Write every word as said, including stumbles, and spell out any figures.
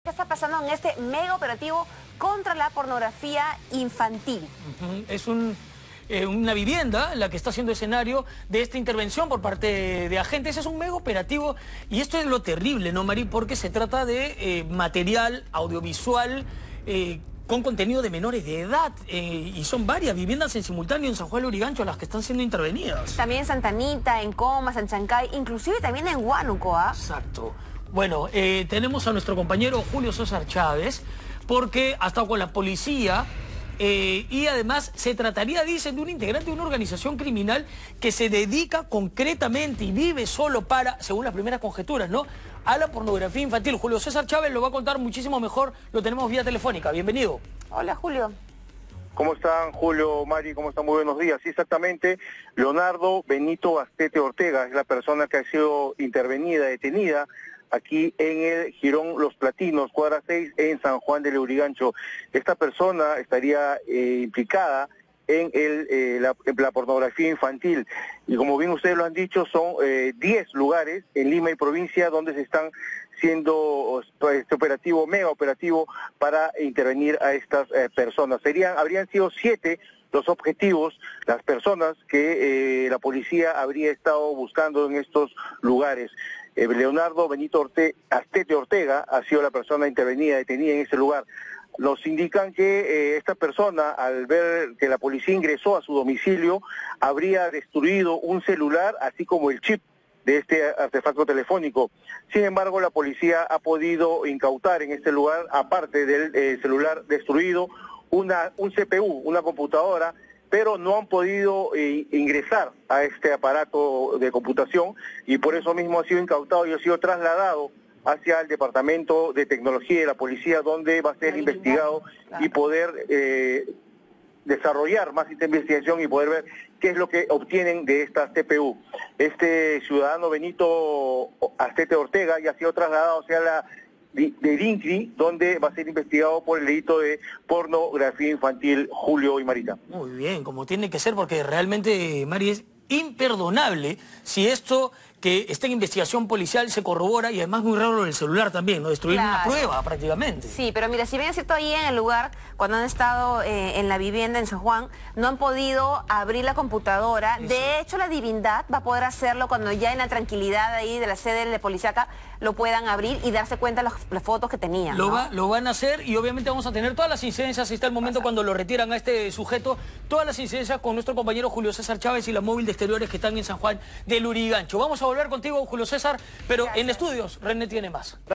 ¿Qué está pasando en este mega operativo contra la pornografía infantil? Uh-huh. Es un, eh, una vivienda la que está siendo escenario de esta intervención por parte de agentes. Es un mega operativo y esto es lo terrible, ¿no, Mari? Porque se trata de eh, material audiovisual eh, con contenido de menores de edad eh, y son varias viviendas en simultáneo en San Juan de Lurigancho las que están siendo intervenidas. También en Santa Anita, en Comas, en Chancay, inclusive también en Huánuco, ¿ah? Exacto. Bueno, eh, tenemos a nuestro compañero Julio César Chávez, porque ha estado con la policía eh, y además se trataría, dicen, de un integrante de una organización criminal que se dedica concretamente y vive solo para, según las primeras conjeturas, ¿no?, a la pornografía infantil. Julio César Chávez lo va a contar muchísimo mejor, lo tenemos vía telefónica. Bienvenido. Hola, Julio. ¿Cómo están, Julio, Mari? ¿Cómo están? Muy buenos días. Sí, exactamente, Leonardo Benito Astete Ortega es la persona que ha sido intervenida, detenida, aquí en el Jirón Los Platinos, cuadra seis, en San Juan de Lurigancho. Esta persona estaría eh, implicada en, el, eh, la, en la pornografía infantil. Y como bien ustedes lo han dicho, son diez eh, lugares en Lima y provincia donde se están siendo este operativo, mega operativo, para intervenir a estas eh, personas. Serían, habrían sido siete los objetivos, las personas que eh, la policía habría estado buscando en estos lugares. Eh, Leonardo Benito Orte, Astete Ortega ha sido la persona intervenida, detenida en ese lugar. Nos indican que eh, esta persona, al ver que la policía ingresó a su domicilio, habría destruido un celular, así como el chip de este artefacto telefónico. Sin embargo, la policía ha podido incautar en este lugar, aparte del eh, celular destruido, una, un C P U, una computadora, pero no han podido eh, ingresar a este aparato de computación y por eso mismo ha sido incautado y ha sido trasladado hacia el Departamento de Tecnología de la Policía, donde va a ser investigado y poder eh, desarrollar más esta investigación y poder ver qué es lo que obtienen de esta C P U. Este ciudadano Benito Astete Ortega ya ha sido trasladado hacia la de INCRI, donde va a ser investigado por el delito de pornografía infantil. Julio y Marita. Muy bien, como tiene que ser, porque realmente, Mari, es imperdonable si esto que está en investigación policial se corrobora, y además muy raro lo del celular también, ¿no? Destruir Claro. una prueba prácticamente. Sí, pero mira, si bien es cierto, ahí en el lugar, cuando han estado eh, en la vivienda en San Juan, no han podido abrir la computadora. Eso. De hecho, la divindad va a poder hacerlo cuando ya en la tranquilidad ahí de la sede de policíaca lo puedan abrir y darse cuenta de las fotos que tenían, Lo, ¿no? va, lo van a hacer y obviamente vamos a tener todas las incidencias. Ahí está el momento cuando lo retiran a este sujeto, todas las incidencias con nuestro compañero Julio César Chávez y la móvil de exteriores que están en San Juan de Lurigancho. Vamos a volver contigo, Julio César, pero Gracias. En estudios, René tiene más.